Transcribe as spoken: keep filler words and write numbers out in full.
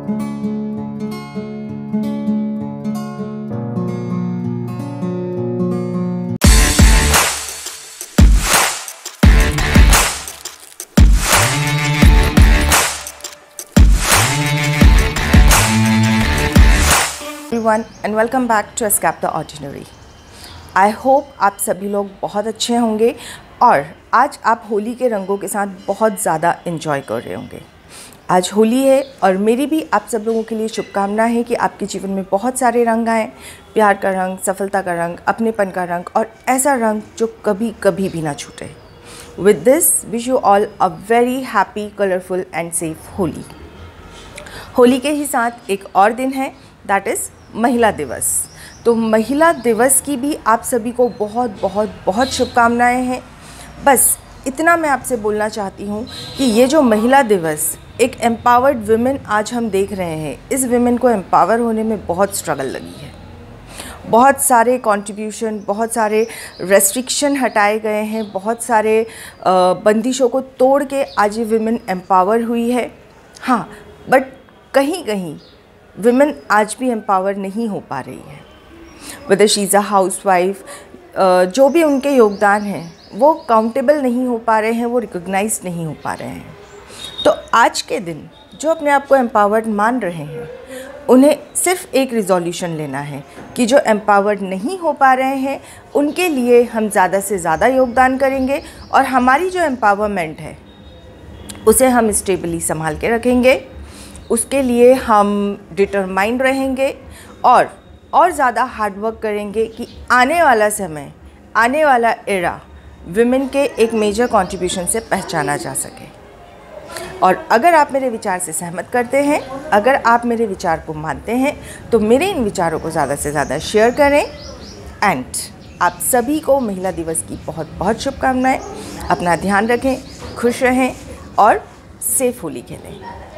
Everyone and welcome back to escape the ordinary. I hope आप सभी लोग बहुत अच्छे होंगे और आज आप होली के रंगों के साथ बहुत ज़्यादा इन्जॉय कर रहे होंगे। आज होली है और मेरी भी आप सब लोगों के लिए शुभकामना है कि आपके जीवन में बहुत सारे रंग आएँ, प्यार का रंग, सफलता का रंग, अपनेपन का रंग और ऐसा रंग जो कभी कभी भी ना छूटे। With this wish you all a very happy, colourful and safe Holi. Holi के ही साथ एक और दिन है, दैट इज़ महिला दिवस। तो महिला दिवस की भी आप सभी को बहुत बहुत बहुत शुभकामनाएं हैं। बस इतना मैं आपसे बोलना चाहती हूँ कि ये जो महिला दिवस, एक एम्पावर्ड वुमेन आज हम देख रहे हैं, इस वुमेन को एम्पावर होने में बहुत स्ट्रगल लगी है। बहुत सारे कंट्रीब्यूशन, बहुत सारे रेस्ट्रिक्शन हटाए गए हैं, बहुत सारे बंदिशों को तोड़ के आज ये वुमेन एम्पावर हुई है। हाँ, बट कहीं कहीं विमेन आज भी एम्पावर नहीं हो पा रही है। Whether she is a house wife, जो भी उनके योगदान हैं वो काउंटेबल नहीं हो पा रहे हैं, वो रिकॉग्नाइज नहीं हो पा रहे हैं। तो आज के दिन जो अपने आप को एम्पावर्ड मान रहे हैं, उन्हें सिर्फ एक रिजोल्यूशन लेना है कि जो एम्पावर्ड नहीं हो पा रहे हैं उनके लिए हम ज़्यादा से ज़्यादा योगदान करेंगे और हमारी जो एम्पावरमेंट है उसे हम स्टेबली संभाल के रखेंगे। उसके लिए हम डिटरमाइंड रहेंगे और और ज़्यादा हार्डवर्क करेंगे कि आने वाला समय, आने वाला एरा विमेन के एक मेजर कंट्रीब्यूशन से पहचाना जा सके। और अगर आप मेरे विचार से सहमत करते हैं, अगर आप मेरे विचार को मानते हैं, तो मेरे इन विचारों को ज़्यादा से ज़्यादा शेयर करें। एंड आप सभी को महिला दिवस की बहुत बहुत शुभकामनाएँ। अपना ध्यान रखें, खुश रहें और सेफ होली खेलें।